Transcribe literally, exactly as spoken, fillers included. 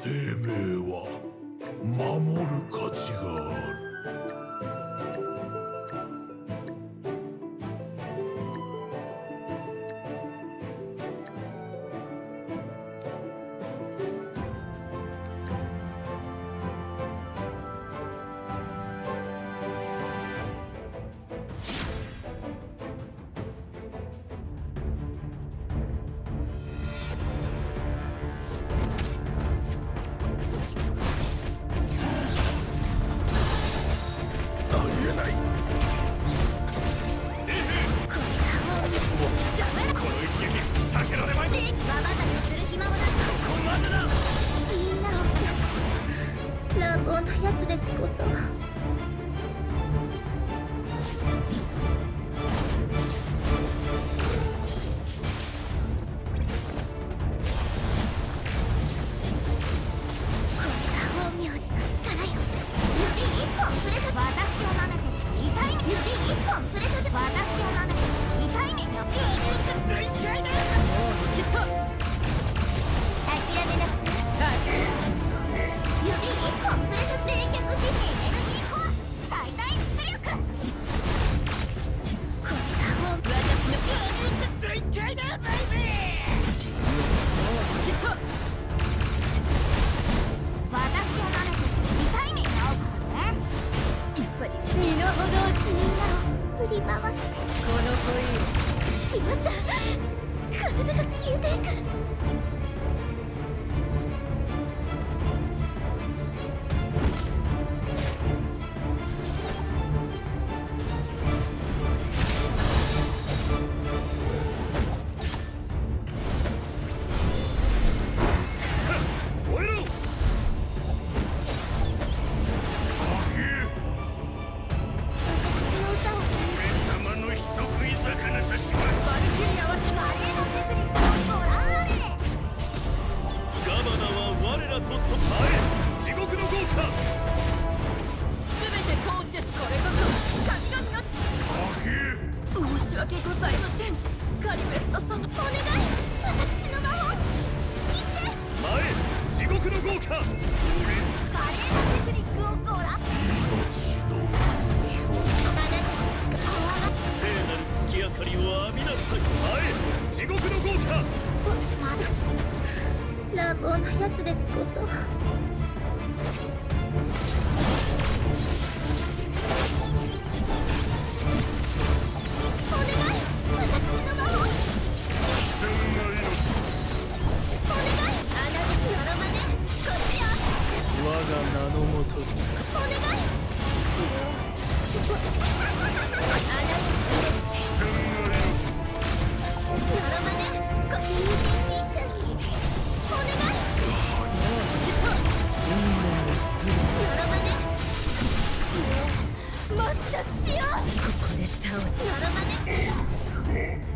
生命は守る価値がある。 乱暴なやつですこと。振り回して、この子いい。しまった、体が消えていく。 地獄の豪華。 すべて通ってこれこそ神々の。申し訳ございません、カリベット様。お願い、私の魔法見て。 前、地獄の豪華。華麗なテクニックをご覧。 命の聖なる月明かりを浴びなさい。 前、地獄の豪華。 まだ乱暴なやつですこと。 我が名のもとに。 お願い。 もっと強い。ここで倒す。